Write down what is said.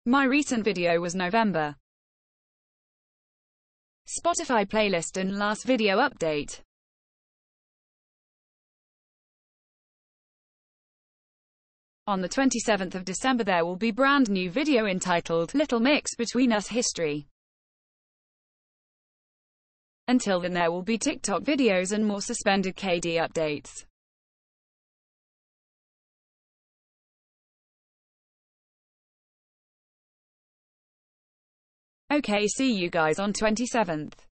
My recent video was November. Spotify playlist and last video update. On the 27th of December there will be brand new video entitled Little Mix Between Us History. Until then there will be TikTok videos and more suspended KD updates. Okay, see you guys on 27th.